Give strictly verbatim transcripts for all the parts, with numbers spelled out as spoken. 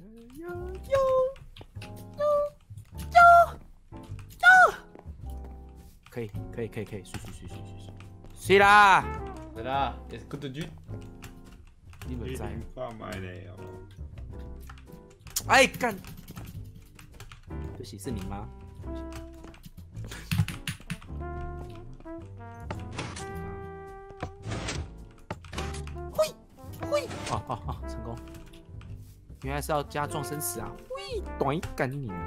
呦呦呦呦呦！可以可以可以可以，睡睡睡睡睡睡，睡啦！ 是啦 ，It's good to do。 你们在？ 放买嘞哦！ 哎干！对不起，是你妈。嘿，嘿！哦哦哦，成功！原来是要加撞生词啊！喂，短一干你呢？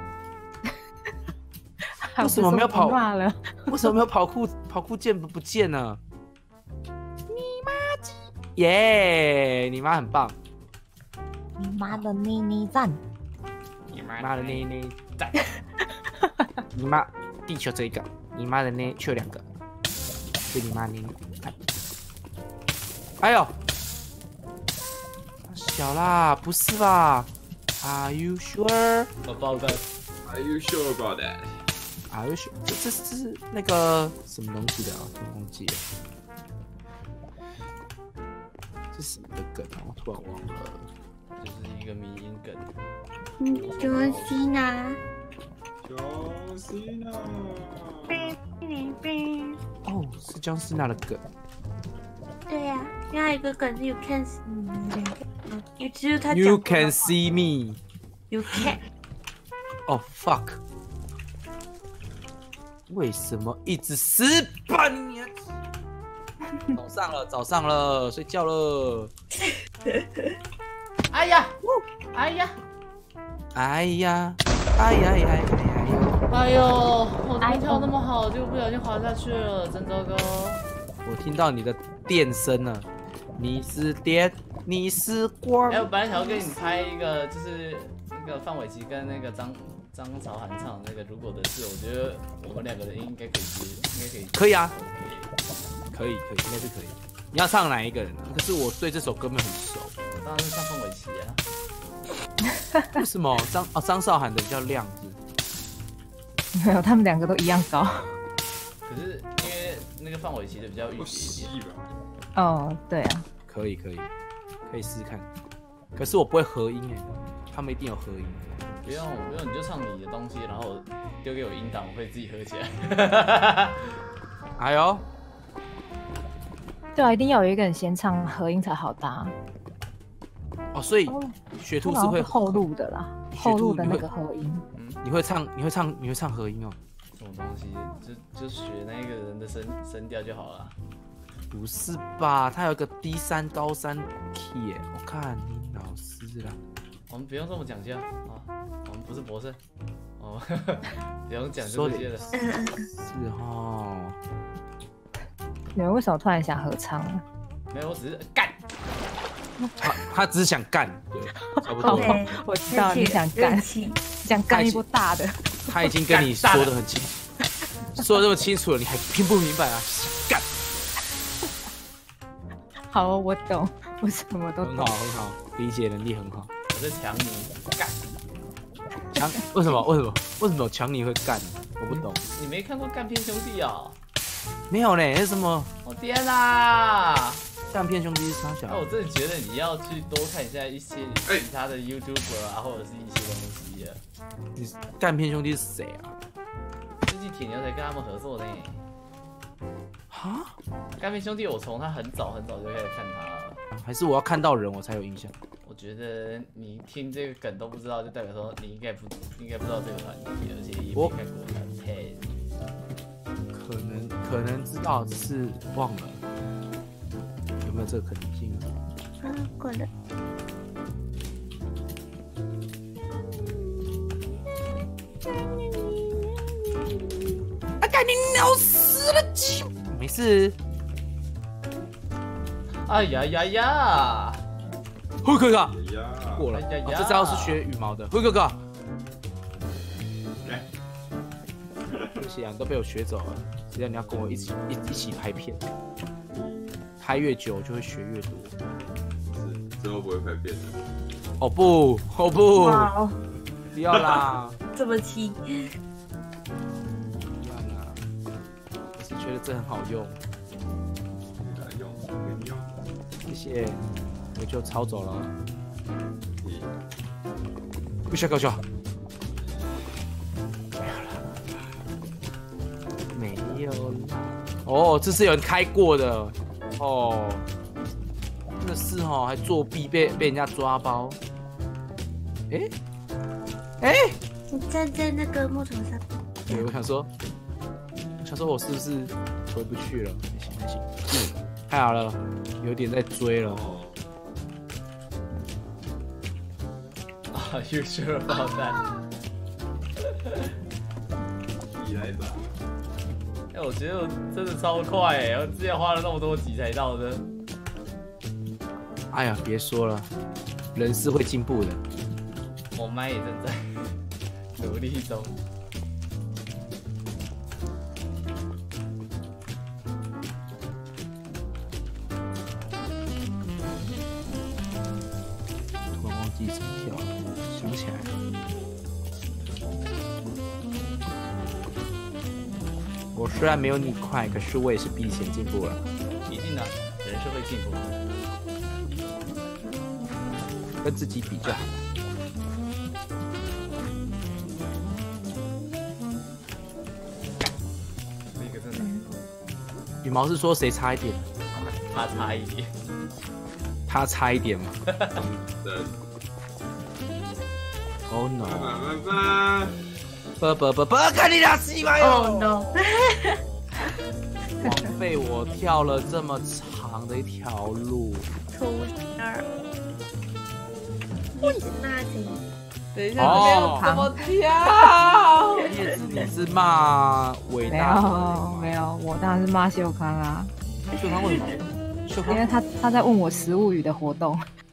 为什么没有跑？ 了？ 为什么没有跑酷？跑酷键不不见了？你妈鸡！耶！你妈很棒。 你妈的妮妮赞！ 你妈妈的妮妮赞！ 你妈地球这一个，你妈的呢却有两个，所以你妈妮妮赞。哎呦！小啦，不是吧 ？Are you sure about that? Are you sure about that? Are you sure？ 这这这是那个什么东西的啊？我忘记了。这是什么的梗啊？我突然忘了。 就是一个迷因梗。 嗯，卓西娜。 乔西娜。 哦，是姜思娜的梗。 对呀、啊，另外一个梗是 You can see me， 你只有他 You can see me。 You can。 哦 fuck！ 为什么一直失败呢？早上了，早上了，睡觉了。 哎呀，哎呀， 哎呀，哎呀呀呀呀！ 哎呦，我天跳那么好，就不小心滑下去了，真糟糕。 我听到你的电声了，你是电，你是光。 哎，我本来想要跟你拍一个，就是那个范玮琪跟那个张张韶涵唱的那个《如果的事》，我觉得我们两个的音应该可以接，应该可以。 可以啊，可以可以，应该是可以。你要唱哪一个人啊？可是我对这首歌没有很熟。 我当然是唱范玮琪啊。 为什么张哦张韶涵的比较亮是？ 没有，他们两个都一样高。 可是因为那个范玮琪的比较御姐一点。 哦，对啊。 可以可以，可以试试看。可是我不会合音哎，他们一定有合音。 不用不用，你就唱你的东西，然后丢给我音档，我会自己合起来。 哎呦， 对啊，一定要有一个人先唱合音才好搭。 哦，所以雪兔是会后录的啦，后录的那个合音。 嗯，你会唱，你会唱，你会唱合音哦。 什么东西？就就学那个人的声声调就好了。 不是吧？他有个低三高三 key 耶，我看你老师啦。 我们不用这么讲究啊，我们不是博士哦，不用讲这些的。 是哦。 你们为什么突然想合唱？ 没有，我只是干。 他他只是想干，对，差不多。 我知道你想干，想干一波大的。 他已经跟你说的很清楚，说的这么清楚了，你还听不明白啊？干。 好，我懂，我什么都懂。 很好，很好，理解能力很好。 我在抢你干。 抢？为什么？为什么？为什么抢你会干？我不懂。 你没看过《干片兄弟》啊？ 没有嘞，那什么？ 我天哪！ 干片兄弟是啥小？ 那我真的觉得你要去多看一下一些其他的 YouTuber 啊，或者是一些东西啊。 你干片兄弟是谁啊？ 最近铁牛才跟他们合作呢。 哈？ 干片兄弟，我从他很早很早就开始看他了。 还是我要看到人我才有印象？ 我觉得你听这个梗都不知道，就代表说你应该不应该不知道这个团体，而且也没看过他配。 可能可能知道，只是忘了。有没有这个可能性？ 啊，过了。 啊！赶紧鸟死了鸡！没事。 哎呀呀呀！ 辉哥哥过了， 哎呀呀这招是学羽毛的。辉哥哥，对不起啊，你都被我学走了。只要你要跟我一起一一起拍片，拍越久就会学越多。 是，之后不会快变的。 哦不，哦不， 哇， 不要啦！ 这么气。 不要啦！我是觉得这很好用。 用，给你用。 谢谢，我就抄走了。 不需要搞笑。没有啦。哦，这是有人开过的。哦，真的是哦，还作弊被被人家抓包。哎哎， 你站在那个木头上。 对，我想说，我想说我是不是回不去了？没行没行，嗯，太好了，有点在追了。 Are you sure about that？ 你来吧。 哎，我觉得我真的超快哎，我之前花了那么多集才到的。 哎呀，别说了，人是会进步的。 我麦也正在努力中。 突然忘记怎么跳了，想起来了。我虽然没有你快，可是我也是比以前进步了。 一定的，人是会进步的。 跟自己比就好。 那个真的， 羽毛是说谁差一点？ 他差一点。 他差一点嘛对， ？Oh no！ 拜拜。 不不不不，看你俩西瓜哦哟！ no！ 枉费我跳了这么长的一条路。 出那儿。为什么那里？ 等一下， 哦怎么跳？ 叶子，你是骂伟没大有没有，我当然是骂秀康啊， 秀康为什么？秀康因为他他在问我食物语的活动。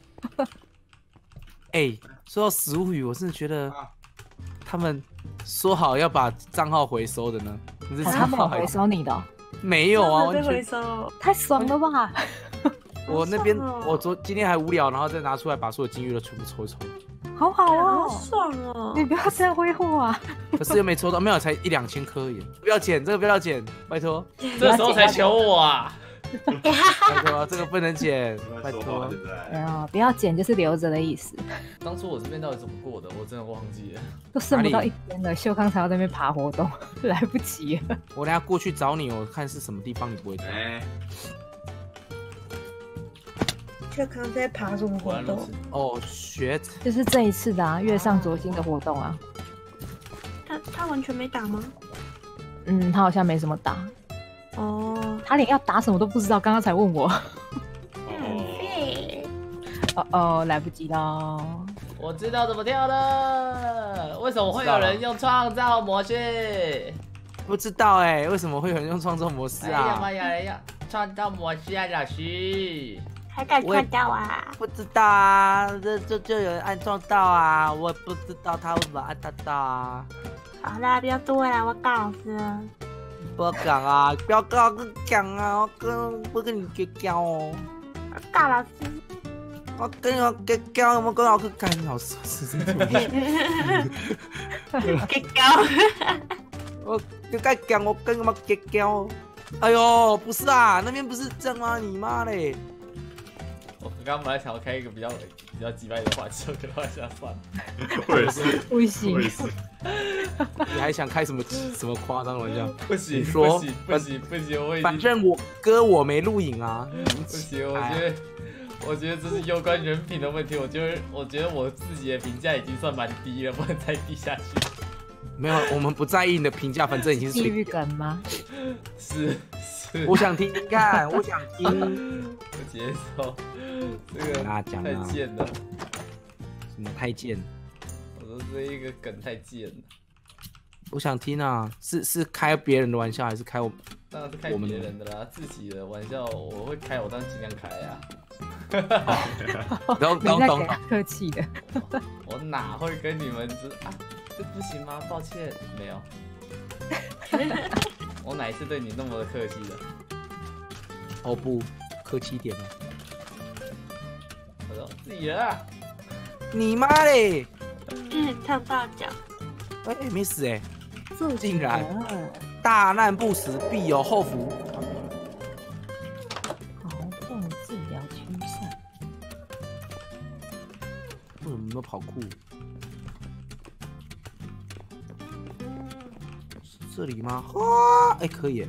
哎，说到食物语，我真的觉得他们说好要把账号回收的呢，可是哦他账号还没有回收你的哦， 没有啊，完再回全。 收。 太爽了吧！ 我那边好爽哦我昨今天还无聊，然后再拿出来把所有金鱼都全部抽一抽， 好好好哦， 爽哦！ 你不要这样挥霍啊！ 可是又没抽到，没有，才一两千颗而已。不要捡，这个不要捡，拜托， 这时候才求我啊！ 拜托，这个不能捡，拜托。 没有，不要捡就是留着的意思。 当初我这边到底怎么过的，我真的忘记了。 都剩不到哪里一天了，秀康才要在那边爬活动，来不及了。 我等下过去找你，我看是什么地方你不会跳。 哎， 就刚在爬什么活动果然如此？。 哦，shit！ 就是这一次的啊，月上灼心的活动啊。 他他完全没打吗？ 嗯，他好像没什么打， 哦， 他连要打什么都不知道，刚刚才问我。 很废。 哦哦，来不及喽。 我知道怎么跳了。为什么会有人用创造模式？ 不知道哎，为什么会有人用创造模式哎呀啊？ 妈呀！哎呀，创造模式啊，老师。 还敢我也看到啊？ 不知道啊，这就就有人按撞到啊，我也不知道他为什么按得到啊。 好啦，不要多了，我告老师了。 不要讲啊，不要跟我讲啊，我跟不跟你绝交哦。 我告老师。 我跟我绝交，有没有跟老师干老师是真的？ 给高。 我就该讲我跟我绝交。哎呦，不是啊，那边不是这样吗？你妈嘞！ 我刚刚本来想要开一个比较比较击败的话题，我跟他下算了。 我也是， 不行我也是。 你还想开什么什么夸张玩笑？ 不行， 你说不行，不行，不行，我已经反正我哥我没录影啊。 不行。我觉得，我觉得这是攸关人品的问题。我觉得，我觉得我自己的评价已经算蛮低了，不能再低下去。 没有，我们不在意你的评价，反正已经是地随狱梗吗？ 是是， 我想听听看，我想听。 不接受，这跟个太他讲啊， 贱了。 什么太贱？ 我说这一个梗太贱了， 我想听啊，是是开别人的玩笑，还是开我？ 当然是开我们别人的啦，自己的玩笑我会开，我当然尽量开啊。 然后没在给懂懂懂他客气的。 我哪会跟你们这啊？这不行吗？抱歉，没有。我哪一次对你那么的客气了？ 哦不，客气一点哦。 我说自己人啊， 你妈嘞！ 烫到脚。 哎、没死哎、 自己竟然人大难不死必有后福。 好动治疗驱散。 为什么没有跑酷？ 这里吗？哇，哎、欸，可以耶。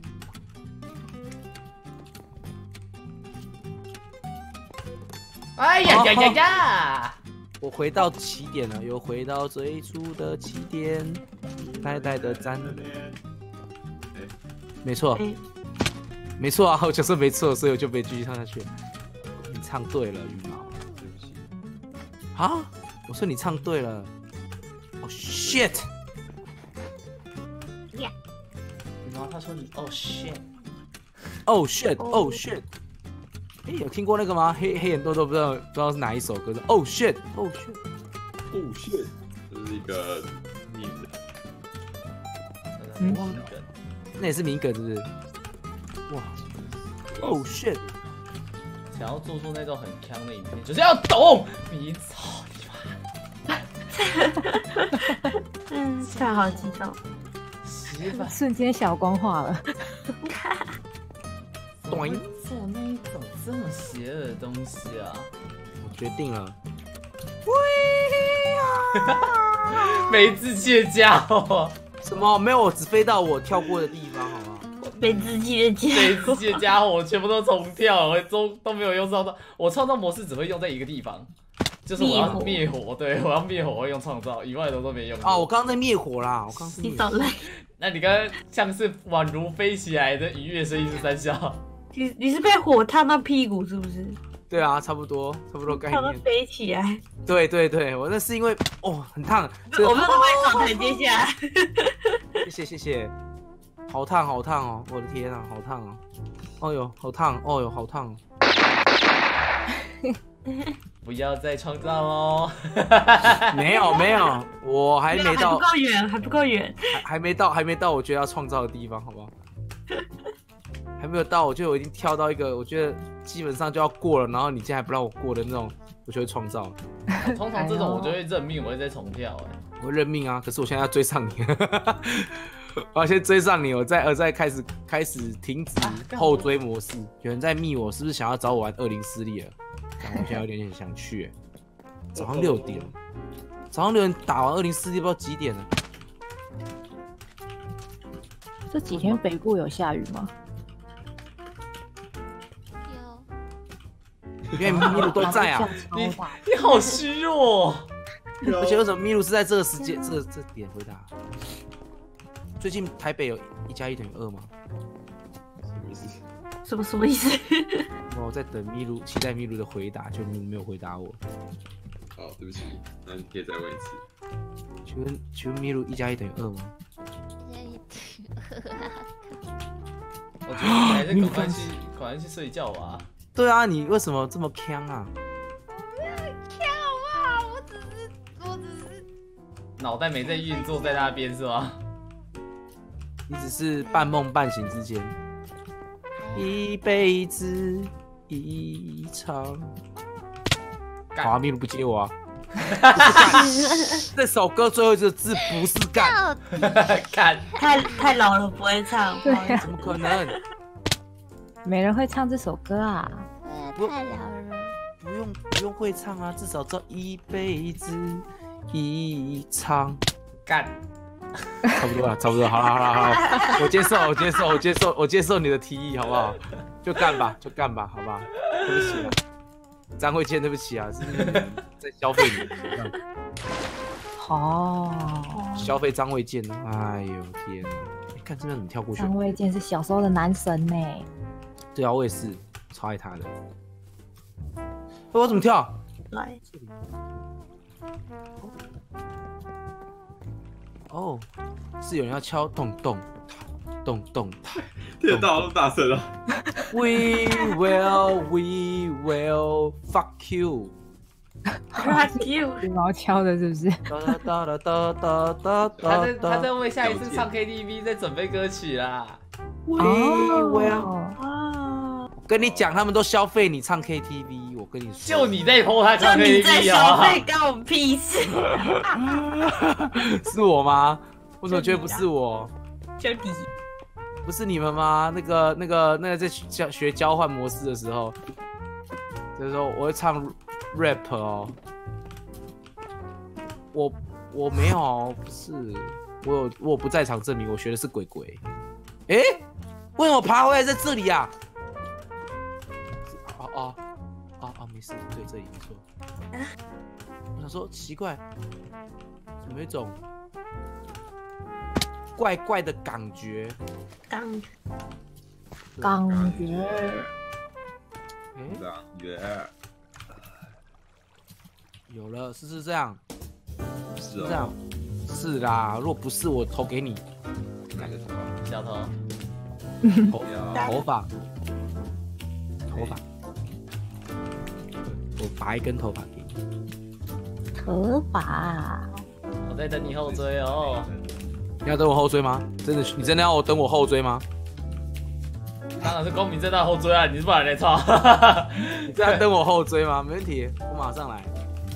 哎呀呀呀呀！ 我回到起点了，又回到最初的起点，呆呆的站。没错， 哎没错啊，我就说没错，所以我就没继续唱下去。你唱对了，羽毛。 对不起。 啊，我说你唱对了。哦、oh, shit！ 然后他说你哦 shit， 哦 shit， 哦 shit。哎，有听过那个吗？黑黑眼豆豆不知道不知道是哪一首歌是 Oh shit， Oh shit， Oh shit， 这是一个例子。 嗯， 那也是民梗是不是？哇 ，Oh shit！ 想要做出那种很强的影片，就是要懂。你操你妈！ 嗯，突然好激动。 洗版瞬间小光化了。 懂音。 做那一种这么邪恶的东西啊！ 我决定了。 没志气的家伙！ 什么？没有，我只飞到我跳过的地方，好吗？ 没自己的家没志气的家伙，我全部都重跳，我都都没有用创造。我创造模式只会用在一个地方，就是我要灭火。对，我要灭火，我会用创造，以外的都没用。 啊，我刚刚在灭火啦，我刚刚是灭火。 你走了。 那你刚刚像是宛如飞起来的愉悦声音是三笑。 你你是被火烫到屁股是不是？ 对啊，差不多，差不多概烫到念。 飞起来。 对对对，我那是因为哦很烫，这我们都会找台阶下来。 谢谢谢谢，好烫好烫哦，我的天啊，好烫哦，哦呦好烫，哦呦好烫。 不要再创造喽！ 没有没有，我还没到， 还不够远，还不够远， 还还没到，还没到我觉得要创造的地方，好不好？还没有到，我觉得我已经跳到一个我觉得基本上就要过了，然后你竟然还不让我过的那种，我就会创造。 通常这种我就会认命，我会再重跳、欸。哎， 我会认命啊！可是我现在要追上你，我要先追上你，我再呃再开始开始停止后追模式。有人在密我，是不是想要找我玩二零四力了？我现在有点点想去、欸，早上六点，早上六点打完二零四力，不知道几点了。 这几天北部有下雨吗？ 因为秘鲁都在啊， 你你好虚弱、哦， 而且为什么秘鲁是在这个时间这个这点回答？最近台北有一加一等于二吗？ 什么什么意思？ 我在等秘鲁，期待秘鲁的回答，就秘鲁没有回答我。 好，对不起，那你可以再问一次。 请问请问秘鲁一加一等于二吗？ 我觉得你还是赶快去赶快去睡觉吧。 对啊，你为什么这么呛啊？ 我没有呛好不好？我只是，我只是脑袋没在运作，在那边是吗？ 你只是半梦半醒之间，一辈子一场。好啊，秘鲁不接我啊！这首歌最后一个字不是干， 干太太老了不会唱， 对啊怎么可能？ 没人会唱这首歌啊！ 对啊，太老了。 不用不用会唱啊，至少叫一辈子一场。 干， 差不多了，差不多，好了好了好了，我接受我接受我接受我接受你的提议，好不好？就干吧就干吧，好吧？对不起啊，张慧健，对不起啊，是在消费你， 哦， 消费张卫健呢？哎呦天哪！你看这边怎么跳过去？ 张卫健是小时候的男神呢。 对啊，我也是超爱他的。哎，我怎么跳？ 来， 哦，是有人要敲咚咚咚咚。 听得到那么大声啊 We will, we will fuck you。 Fuck you！ 羽毛敲的是不是？ 哒哒哒哒哒哒他在哒。 他在为下一次唱 K T V 在准备歌曲啦。 We will。 哦， 跟你讲，他们都消费你唱 K T V， 我跟你说。 就你在偷他唱就你 K 在 T V 消啊？ 费，关我屁事！ 是我吗？我怎么觉得不是我？ 就你， 不是你们吗？那个、那个、那个在学学交换模式的时候，就是说我会唱 rap 哦。我我没有，不是， 我有我有不在场证明，我学的是鬼鬼。哎、欸，为什么爬回来在这里啊？哦哦哦哦，没事，对，这里没错。我想说奇怪，怎么有一种怪怪的感觉？ 感感觉哎、 感觉有了，是是这样， 是是这样，是啦。如果不是，我投给你。 哪个头发？ 小头， 头呀头发，头发，我拔一根头发给你。 头发， 我在等你后追哦。 你要等我后追吗？真的，你真的要我等我后追吗？ 当然是光明正大后追啊！你是不然来操？ 你这样等我后追吗？没问题，我马上来。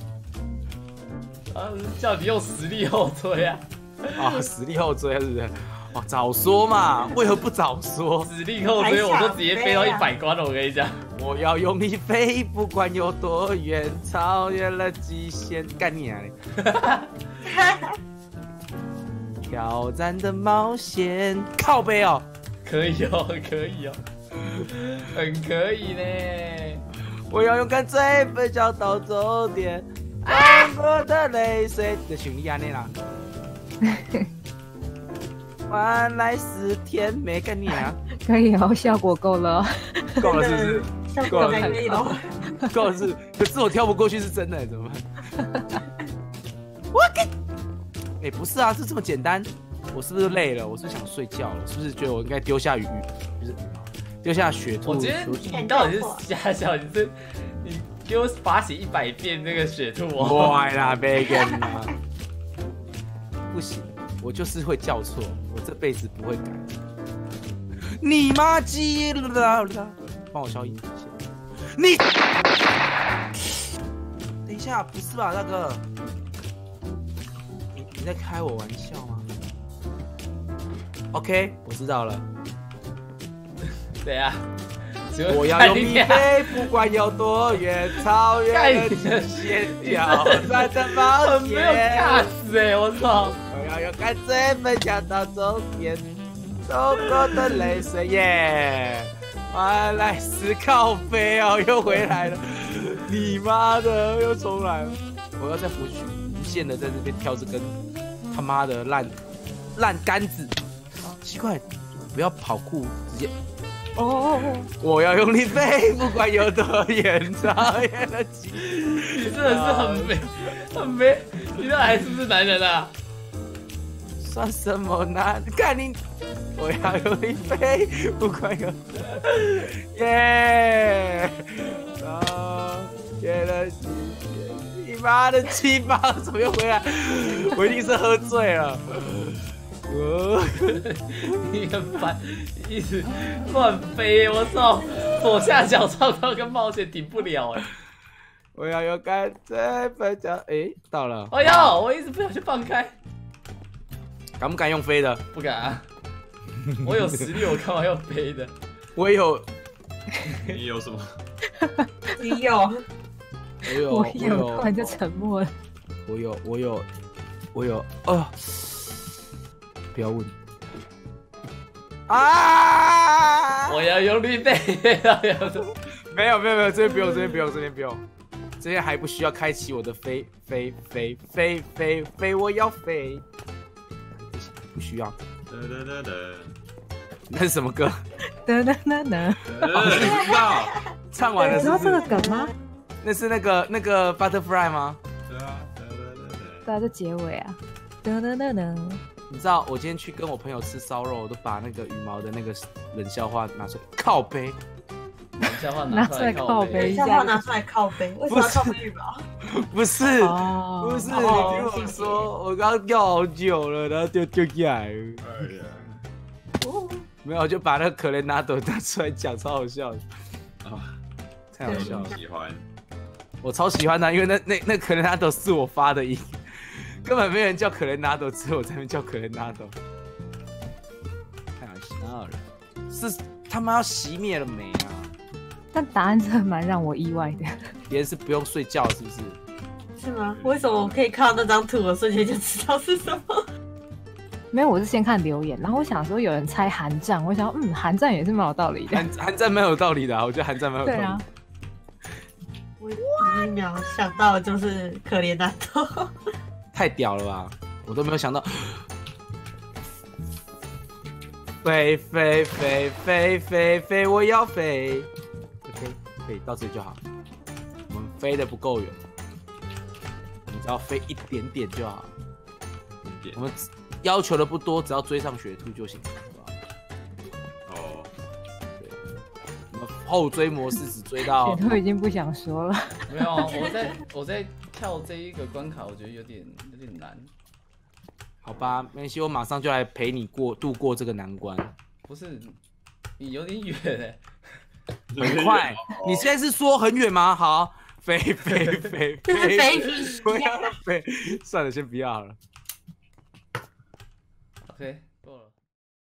啊，叫你用实力后追啊！ 啊，实力后追是不是？哦，早说嘛，为何不早说？ 实力后追，我都直接飞到一百关了。我跟你讲， 我要用力飞，不管有多远，超越了极限。干你啊！挑战的冒险，靠背哦。 可以哦，可以哦，很可以呢。 我要勇敢追，奔向到终点。让我的泪水，这兄弟安尼啦。换来十天没跟你啊， 可以哦，效果够了哦。 够了是不是？ 效果还可以咯。 够了是，可是我跳不过去是真的，怎么办？我给，哎，不是啊，是这么简单。我是不是累了？我是不是想睡觉了？是不是觉得我应该丢下鱼，就是丢下雪兔？ 我觉得你到底是瞎笑，你是你给我罚写一百遍那个雪兔哦。 坏啦 ，Megan 啊！不行，我就是会叫错，我这辈子不会改。你妈鸡了！帮我消音一下。你，等一下，不是吧，大哥？你你在开我玩笑吗 ？OK， 我知道了。 对啊， 我要用力飞，不管有多远，超越了极限，挑战的冒没有尬险。 死哎！我操！ 我要勇敢追，奔向到终点，走过的泪水耶！原来是靠飞哦，又回来了，你妈的，又重来了！我要再回去，无限的在这边挑这根他妈的烂烂杆子。奇怪，不要跑酷，直接。哦，我要用力飞，不管有多远，超越了极限。 你真的是很没很没，你这还是不是男人啊？ 算什么呢？看你，我要用力飞，不管有耶！啊，越了极限！你妈的鸡巴怎么又回来？我一定是喝醉了。 你很烦，一直乱飞，我操！左下角创造跟冒险顶不了哎。 我要勇敢追，奔向哎，到了。 哎呦，我一直不小心放开。 敢不敢用飞的？ 不敢啊！我有实力，我干嘛要飞的？ 我有， 你有什么？ 你有， 我有， 我我有，突有， 然就沉默了。 我有，我有，我有，哦，不要问。啊！ 我要用力飞， 没有没有没有，这边不用，这边不用，这边不用，这边还不需要开启我的飞飞飞飞飞飞，我要飞。不需要。 哒哒哒哒。 那是什么歌？ 噔噔噔噔， 哦，你知道？ 唱完了是不你知道这个是？ 梗吗？ 那是那个那个 Butterfly 吗？ 对啊，哒哒哒哒。 对啊，这结尾啊，噔噔噔噔。 你知道我今天去跟我朋友吃烧肉，我都把那个羽毛的那个冷笑话拿出来靠背。 笑话拿出来靠背等一下拿出来靠背，为什么要靠背羽毛？ 不是， 哦不是，你哦听我说，我刚刚掉好久了，然后就丢起来了。 哎呀， 哦没有，我就把那个可怜拿斗拿出来讲，超好笑的， 啊， 太好笑了。 喜欢。 我超喜欢他，因为那那那可怜拿斗是我发的音，根本没人叫可怜拿斗，只有我在那边叫可怜拿斗，太好笑了。是他妈要熄灭了没啊？ 但答案真的蛮让我意外的。 别人是不用睡觉是不是？ 是吗？为什么我可以看到那张图，我瞬间就知道是什么？ 没有，我是先看留言，然后我想说有人猜寒战，我想说嗯，寒战也是蛮有道理的。 寒寒战蛮有道理的、啊，我觉得寒战蛮有道理的。 对啊， 我第一秒想到的就是可怜纳豆。 太屌了吧！我都没有想到，飞飞飞飞飞飞，我要飞。OK， 可以到这里就好。我们飞得不够远，我们只要飞一点点就好。我们要求的不多，只要追上雪兔就行，好不好？ 哦， 对，我们后追模式只追到雪兔已经不想说了。 没有啊，我在我在跳这一个关卡，我觉得有点有点难。 好吧，没关系，我马上就来陪你过度过这个难关。 不是，你有点远哎、 很快，你现在是说很远吗？好，飞飞飞这是飞， 飞不要飞，算了，先不要好了。 OK，够了。